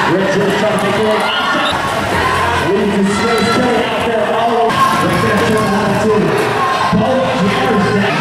Richard trying to make it outside. Leads the space out there all over. Right there, both jars down.